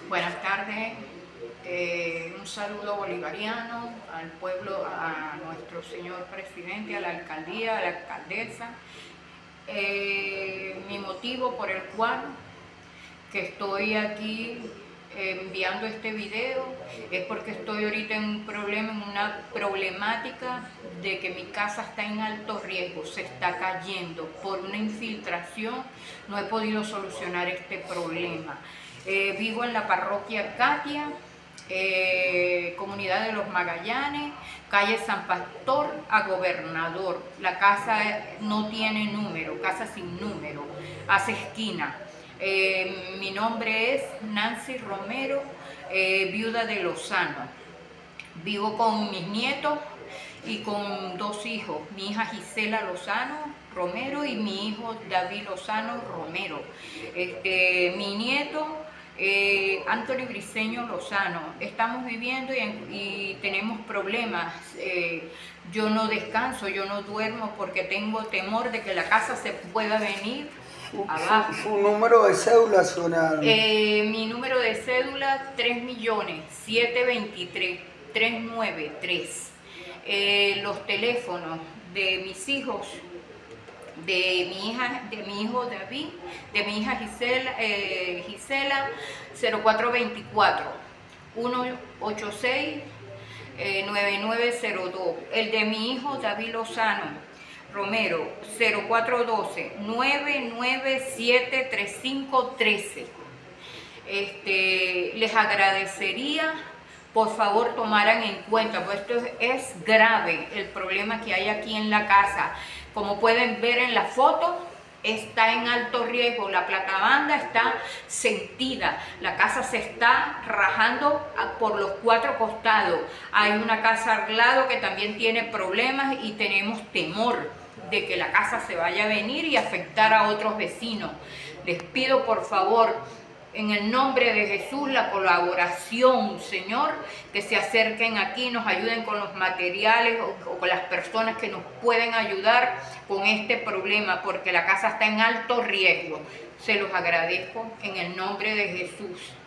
Buenas tardes, un saludo bolivariano al pueblo, a nuestro señor presidente, a la alcaldía, a la alcaldesa. Mi motivo por el cual que estoy aquí enviando este video es porque estoy ahorita en un problema, en una problemática de que mi casa está en alto riesgo, se está cayendo por una infiltración. No he podido solucionar este problema. Vivo en la parroquia Katia, comunidad de los Magallanes, calle San Pastor a Gobernador. La casa no tiene número, casa sin número, hace esquina. Mi nombre es Nancy Romero, viuda de Lozano. Vivo con mis nietos y con dos hijos, mi hija Gisela Lozano Romero y mi hijo David Lozano Romero. Mi nieto Anthony Briceño Lozano. Estamos viviendo y tenemos problemas. Yo no descanso, yo no duermo porque tengo temor de que la casa se pueda venir abajo. ¿Su número de cédula suena? Mi número de cédula 3.723.393. Los teléfonos de mis hijos, de mi hijo David, de mi hija Gisela 0424 186 9902. El de mi hijo David Lozano Romero 0412 997 3513. Les agradecería por favor tomaran en cuenta, pues esto es grave el problema que hay aquí en la casa. Como pueden ver en la foto, está en alto riesgo, la platabanda está sentida, la casa se está rajando por los cuatro costados. Hay una casa al lado que también tiene problemas y tenemos temor de que la casa se vaya a venir y afectar a otros vecinos. Les pido por favor, en el nombre de Jesús, la colaboración, Señor, que se acerquen aquí, nos ayuden con los materiales o con las personas que nos pueden ayudar con este problema, porque la casa está en alto riesgo. Se los agradezco en el nombre de Jesús.